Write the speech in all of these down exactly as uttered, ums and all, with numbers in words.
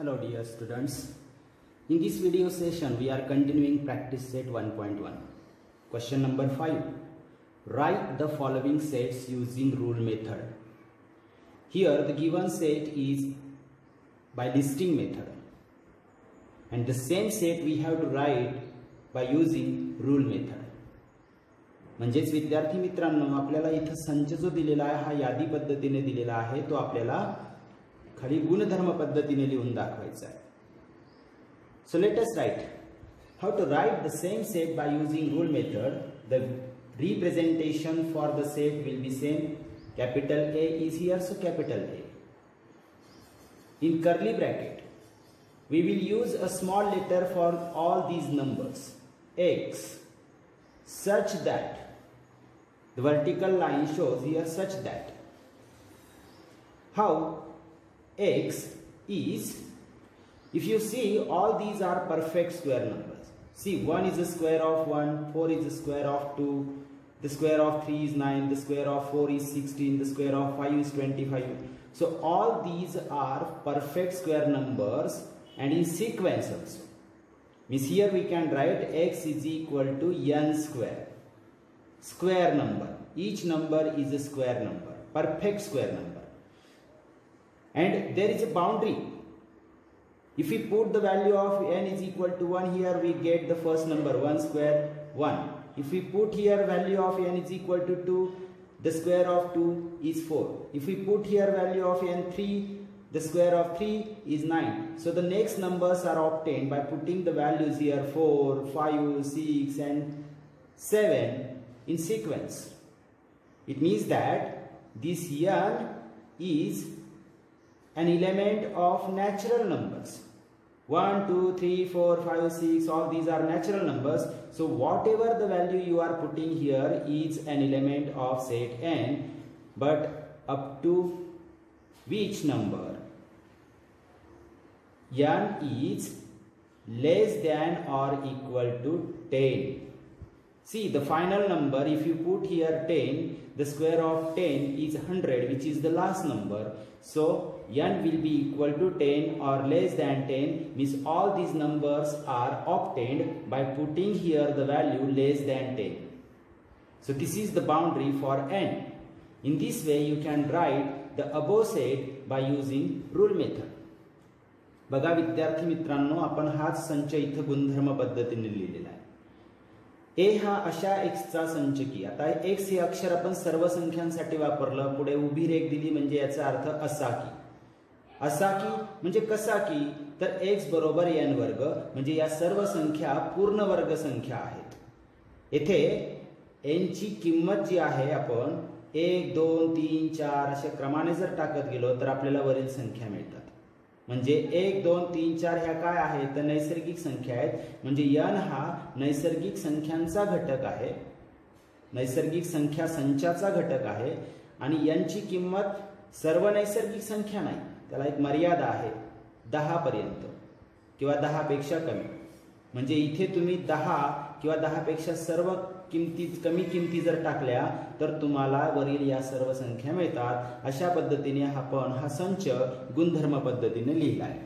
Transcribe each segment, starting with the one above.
Hello dear students. In this video session we are continuing practice set one point one. Question number five. Write the following sets using rule method. Here the given set is by listing method and the same set we have to write by using rule method. म्हणजेच विद्यार्थी मित्रांनो आपल्याला इथे संच जो दिलेला आहे हा यादी पद्धतीने दिलेला आहे तो आपल्याला खाली गुणधर्म पद्धतीने लिहून दाखवायचा आहे. So let us write how to write the same set by using rule method. The representation for the set will be same. Capital A is here, so capital A. In curly bracket we will use a small letter for all these numbers x such that the vertical line shows here such that how x is, if you see all these are perfect square numbers. See, one is the square of one, four is the square of two, the square of three is nine, the square of four is sixteen, the square of five is twenty-five. So all these are perfect square numbers and in sequence also. Means here we can write x is equal to n square. Square number. Each number is a square number. Perfect square number. And there is a boundary. If we put the value of n is equal to one here, we get the first number one square one. If we put here value of n is equal to two, the square of two is four. If we put here value of n three, the square of three is nine. So the next numbers are obtained by putting the values here four, five, six and seven in sequence. It means that this n is an element of natural numbers. one, two, three, four, five, six, all these are natural numbers. So whatever the value you are putting here is an element of set n, but up to which number n is less than or equal to ten. See, the final number, if you put here ten, the square of ten is one hundred, which is the last number. So n will be equal to ten or less than ten, means all these numbers are obtained by putting here the value less than ten. So this is the boundary for n. In this way you can write the above set by using rule method. बघा विद्यार्थी मित्रांनो, आपण हाच संच इथे गुणधर्म पद्धतीने लिहिलेला आहे. ए हा अशा x चा संच की, आता x हे अक्षर आपण सर्व संख्यांसाठी वापरलं, पुढे उभी रेख दिली म्हणजे याचा अर्थ असा की. असा की म्हणजे कसा की, तर x बरोबर n वर्ग, म्हणजे या सर्व संख्या पूर्ण वर्ग संख्या आहेत. येथे n ची किंमत जी आहे आपण एक दोन तीन चार अशा क्रमाने जर टाकत गेलो तर आपल्याला वरील संख्या मिळतात. म्हणजे एक दोन तीन चार ह्या काय आहेत तर नैसर्गिक संख्या आहेत. म्हणजे n हा नैसर्गिक संख्यांचा घटक आहे, नैसर्गिक संख्या संचाचा घटक आहे. आणि n ची किंमत सर्व नैसर्गिक संख्या नाही, त्याला एक मर्यादा आहे दहा पर्यंत किंवा दहा पेक्षा कमी. म्हणजे इथे तुम्ही दहा किंवा दहा पेक्षा सर्व किमती कमी किमती जर टाकल्या तर तुम्हाला वरील या सर्व संख्या मिळतात. अशा पद्धतीने आपण हा संच गुणधर्म पद्धतीने लिहिला आहे.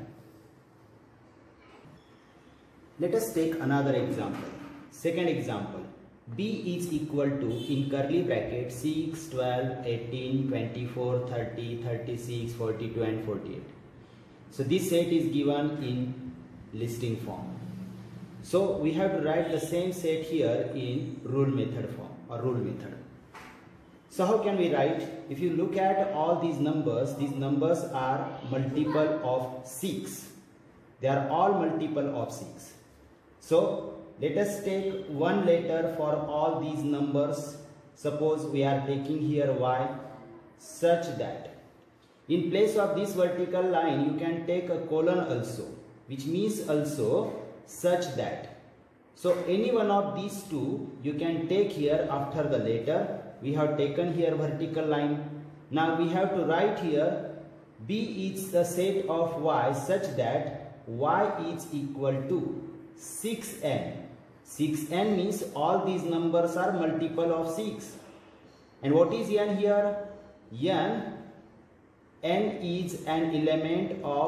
Let us take another example. Second example. b is equal to in curly bracket six, twelve, eighteen, twenty-four, thirty, thirty-six, forty-two and forty-eight. So this set is given in listing form. So we have to write the same set here in rule method form or rule method. So how can we write? If you look at all these numbers, these numbers are multiple of six. They are all multiple of six. So let us take one letter for all these numbers. Suppose we are taking here y such that in place of this vertical line you can take a colon also, which means also such that. So any one of these two you can take here after the letter. We have taken here vertical line. Now we have to write here b is the set of y such that y is equal to six n. six n means all these numbers are multiple of six. And what is n here? N, n is an element of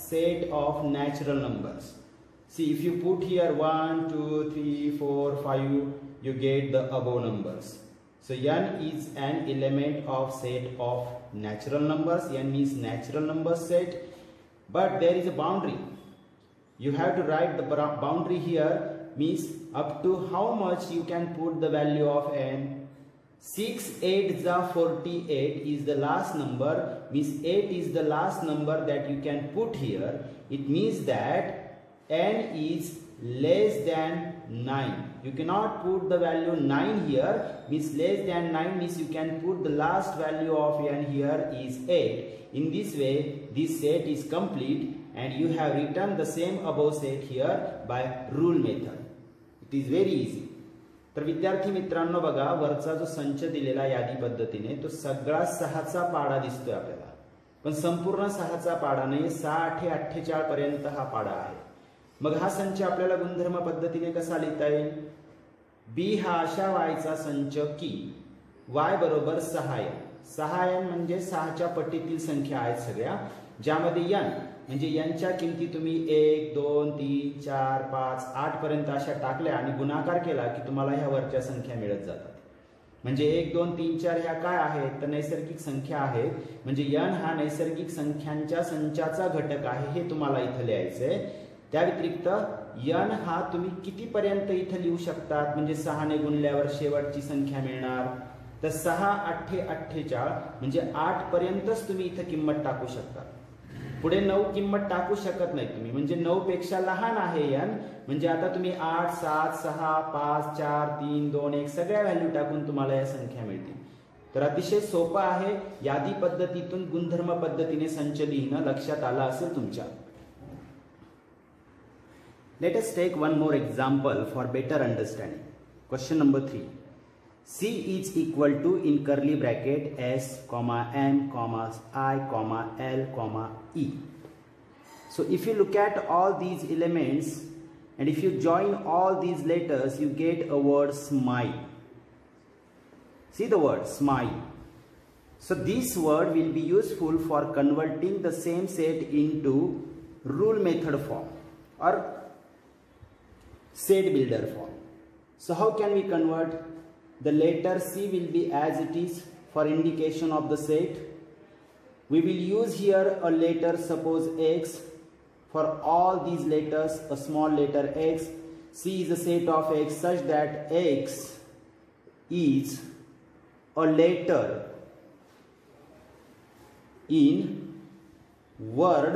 set of natural numbers. See, if you put here one, two, three, four, five, you get the above numbers. So n is an element of set of natural numbers. N means natural number set, but there is a boundary. You have to write the boundary here, means up to how much you can put the value of n. six eights are forty-eight is the last number, means eight is the last number that you can put here. It means that n is less than nine. You cannot put the value nine here, means less than nine means you can put the last value of n here is eight. In this way this set is complete and you have written the same above set here by rule method. It is very easy. तर विद्यार्थी मित्रांनो बघा, वरचा जो संच दिलेला यादी पद्धतीने तो सगळा सहाचा पाडा दिसतोय आपल्याला, पण संपूर्ण सहाचा पाडा नाही, सहा आठे अठ्ठेचाळीस पर्यंत हा पाडा आहे. मग हा संच आपल्याला गुणधर्म पद्धतीने कसा लिहिता येईल? बी हा अशा वायचा संच की वाय बरोबर सहा एन. सहा एन म्हणजे सहाच्या पटीतील संख्या आहेत सगळ्या, ज्यामध्ये एन म्हणजे यांच्या किमती तुम्ही एक दोन तीन चार पाच आठ पर्यंत अशा टाकल्या आणि गुणाकार केला की तुम्हाला ह्या वरच्या संख्या मिळत जातात. म्हणजे एक दोन तीन चार ह्या काय आहेत तर नैसर्गिक संख्या आहेत, म्हणजे एन हा नैसर्गिक संख्यांच्या संचाचा घटक आहे हे तुम्हाला इथं लिहायचंय. त्या व्यतिरिक्त एन हा तुम्ही किती पर्यंत इथं लिहू शकतात, म्हणजे सहा ने गुणल्यावर शेवटची संख्या मिळणार, तर सहा आठे अठ्ठेचाळीस म्हणजे आठ पर्यंतच तुम्ही इथं किंमत टाकू शकता. पुढे नऊ किंमत टाकू शकत नाही तुम्ही, म्हणजे नऊ पेक्षा लहान आहे एन, म्हणजे आता तुम्ही आठ सात सहा पाच चार तीन दोन एक सगळ्या व्हॅल्यू टाकून तुम्हाला या संख्या मिळतील. तर अतिशय सोपं आहे. यादी पद्धतीतून गुणधर्म पद्धतीने संच लिहिणं लक्षात आलं असेल तुमच्या. Let us take one more example for better understanding. Question number three. C is equal to in curly bracket S, comma M, comma I, comma L, comma E. So if you look at all these elements and if you join all these letters, you get a word smile. See the word smile. So this word will be useful for converting the same set into rule method form or set builder form. So how can we convert? The letter C will be as it is for indication of the set. We will use here a letter, suppose X. For all these letters, a small letter X. C is a set of X such that X is a letter in word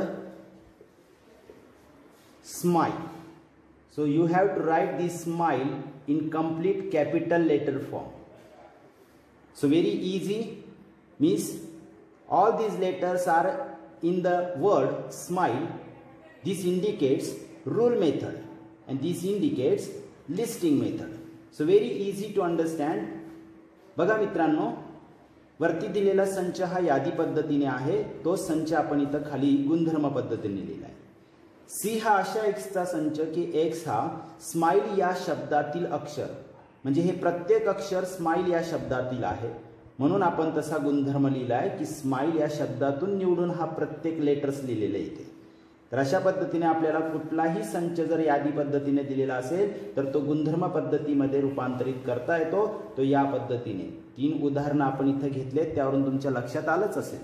smile. So you have to write this smile in complete capital letter form. So very easy, means all these letters are in the word smile. This indicates rule method and this indicates listing method. So very easy to understand. बघा मित्रांनो, वरती दिलेला संच हा यादी पद्धतीने आहे, तो संच आपण इथं खाली गुणधर्म पद्धतीने लिहिला आहे. सी हा अशा एक्सचा संच की एक्स हा स्माइल या शब्दातील अक्षर, म्हणजे हे प्रत्येक अक्षर स्माइल या शब्दातील आहे, म्हणून आपण तसा गुणधर्म लिहिलाय की स्माइल या शब्दातून निवडून हा प्रत्येक लेटर्स लिहिलेले येते. तर अशा पद्धतीने आपल्याला कुठलाही संच जर यादी पद्धतीने दिलेला असेल तर तो गुणधर्म पद्धतीमध्ये रूपांतरित करता येतो. तो या पद्धतीने तीन उदाहरणं आपण इथे घेतलेत, त्यावरून तुमच्या लक्षात आलंच असेल.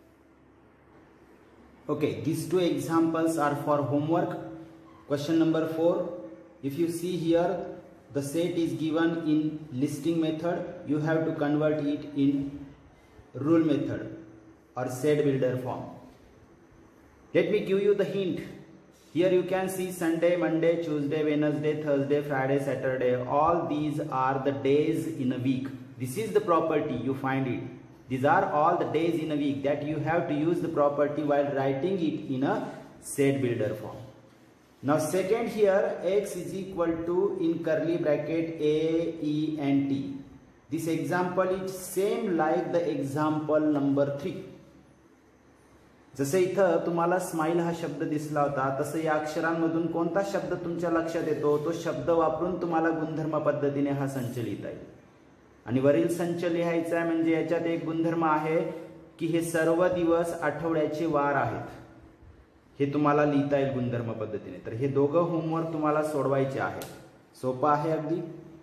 Okay, these two examples are for homework. Question number four. If you see here, the set is given in listing method. You have to convert it in rule method or set builder form. Let me give you the hint. Here you can see Sunday, Monday, Tuesday, Wednesday, Thursday, Friday, Saturday. All these are the days in a week. This is the property, you find it. These are all the days in a week that you have to use the property while writing it in a set builder form. Now second here, X is equal to in curly bracket A, E and T. This example is same like the example number three. जसे इथं तुम्हाला smile हा शब्द दिसला होता, तसं या अक्षरांमधून कोणता शब्द तुमच्या लक्षात येतो तो शब्द वापरून तुम्हाला गुणधर्म पद्धतीने हा संच लिहिता येईल. आणि वरील संच लिहायचा आहे, म्हणजे याच्यात एक गुणधर्म आहे की हे सर्व दिवस आठवड्याचे वार आहेत. हे तुम्हाला लिहिता येईल गुणधर्म पद्धतीने. तर हे दोघं होमवर्क तुम्हाला सोडवायचे आहेत. सोपं आहे अगदी.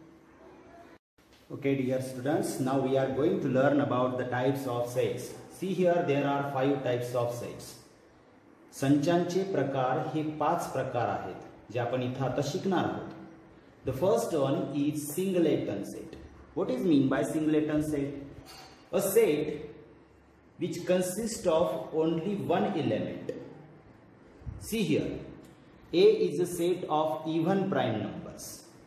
Okay dear students, now we are going to learn about the types of sets. See here there are five types of sets. संचांचे प्रकार हे पाच प्रकार आहेत जे आपण इथं आता शिकणार आहोत. The first one is singleton set. What is mean by singleton set? A set which consists of only one element. See here, A is a set of even prime numbers.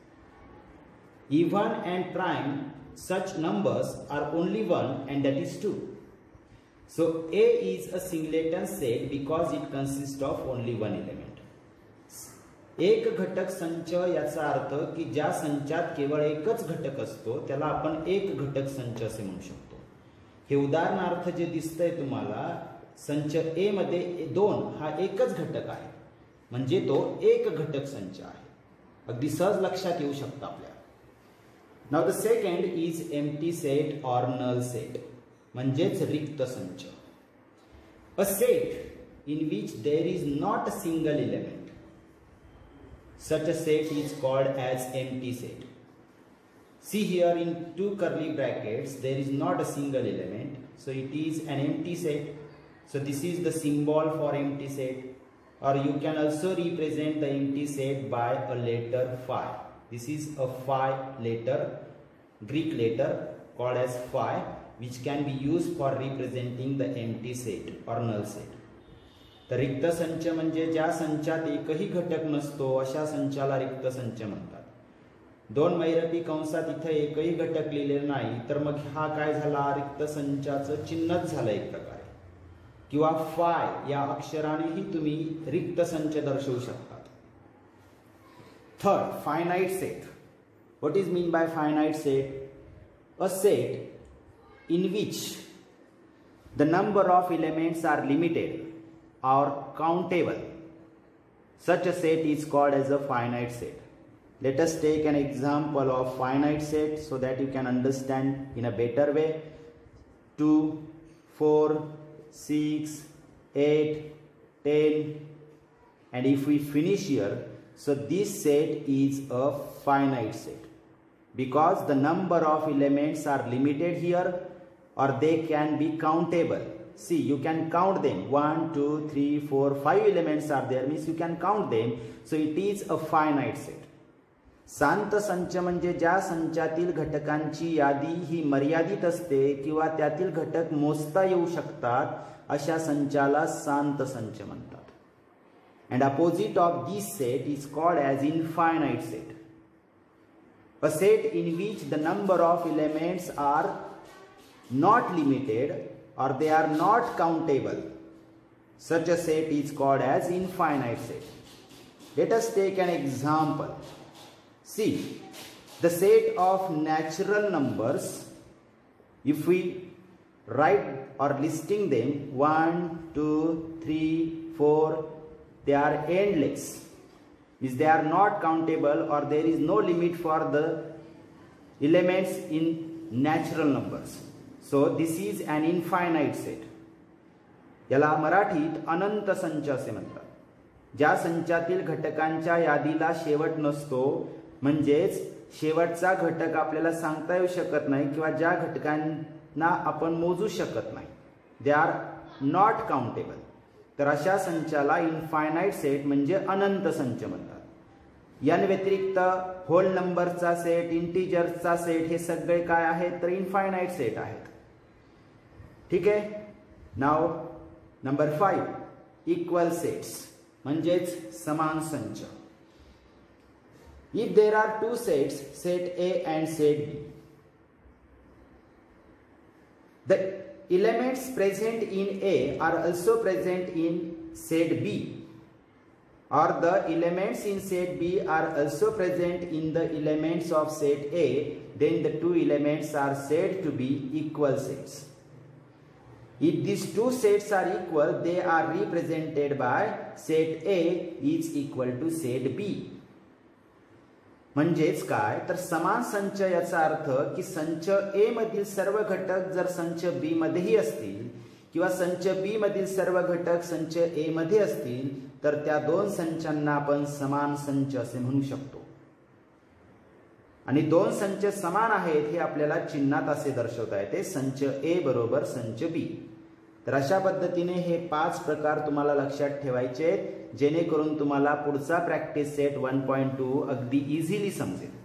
Even and prime such numbers are only one, and that is two. So A is a singleton set because it consists of only one element. एक घटक संच याचा अर्थ की ज्या संचात केवळ एकच घटक असतो त्याला आपण एक घटक संच असे म्हणू शकतो. हे उदाहरणार्थ जे दिसतंय तुम्हाला, संच ए मध्ये दोन हा एकच घटक आहे म्हणजे तो एक घटक संच आहे. अगदी सहज लक्षात येऊ शकतं आपल्याला. Now the second is empty set or null set, म्हणजेच रिक्त संच. A set in which there is not a single element. Such a set is called as empty set. See here in two curly brackets there is not a single element, so it is an empty set. So this is the symbol for empty set, or you can also represent the empty set by a letter phi. This is a phi letter, Greek letter called as phi, which can be used for representing the empty set or null set. तर रिक्त संच म्हणजे ज्या संचात एकही घटक नसतो अशा संचाला रिक्त संच म्हणतात. दोन महिरपी कंसात इथे एकही घटक लिहिलेला नाही तर मग हा काय झाला, रिक्त संचाचं चिन्हच झालं एक प्रकारे. किंवा फाय या अक्षरानेही तुम्ही रिक्त संच दर्शवू शकतात. Third, finite set. What is mean by finite set? A set in which the number of elements are limited or countable. Such a set is called as a finite set. Let us take an example of finite set so that you can understand in a better way. two, four, six, eight, ten, and if we finish here, so this set is a finite set because the number of elements are limited here or they can be countable. See, you can count them. one, two, three, four, five elements are there, means you can count them. So it is a finite set. शांत संच म्हणजे ज्या संचातील घटकांची यादी ही मर्यादित असते किंवा त्यातील घटक मोजता येऊ शकतात अशा संचाला शांत संच म्हणतात. And opposite of this set is called as infinite set. A set in which the number of elements are not limited or they are not countable. Such a set is called as infinite set. Let us take an example. See, the set of natural numbers, if we write or listing them one, two, three, four, they are endless, means they are not countable or there is no limit for the elements in natural numbers. So this is an infinite set. याला मराठीत अनंत संच असे म्हणतात. ज्या संचातील घटकांच्या यादीला शेवट नसतो, म्हणजेच शेवटचा घटक आपल्याला सांगता येऊ शकत नाही किंवा ज्या घटकांना आपण मोजू शकत नाही, दे आर नॉट काउंटेबल, तर अशा संचाला इनफायनाइट सेट म्हणजे अनंत संच म्हणतात. यान व्यतिरिक्त होल नंबरचा सेट, इंटिजर्सचा सेट हे सगळे काय आहेत तर इनफायनाइट सेट आहेत. ठीक आहे. नाव नंबर फाइव, इक्वल सेट्स म्हणजेच समान संच. If there are two sets, set A and set B, the elements present in A are also present in set B, or the elements in set B are also present in the elements of set A, then the two elements are said to be equal sets. If these two sets are equal, they are represented by set A is equal to set B. म्हणजेच काय तर समान संच याचा अर्थ की संच ए मधील सर्व घटक जर संच बी मध्येही असतील किंवा संच बी मधील सर्व घटक संच ए मध्ये असतील तर त्या दोन संचांना आपण समान संच असे म्हणू शकतो. आणि दोन संच समान आहेत हे आपल्याला चिन्हात असे दर्शवता येते, संच ए बरोबर संच बी. तर अशा पद्धतीने हे पाच प्रकार तुम्हाला लक्षात ठेवायचे आहेत, जेणेकरून तुम्हाला पुढचा practice set one point two अगदी इझिली समजेल.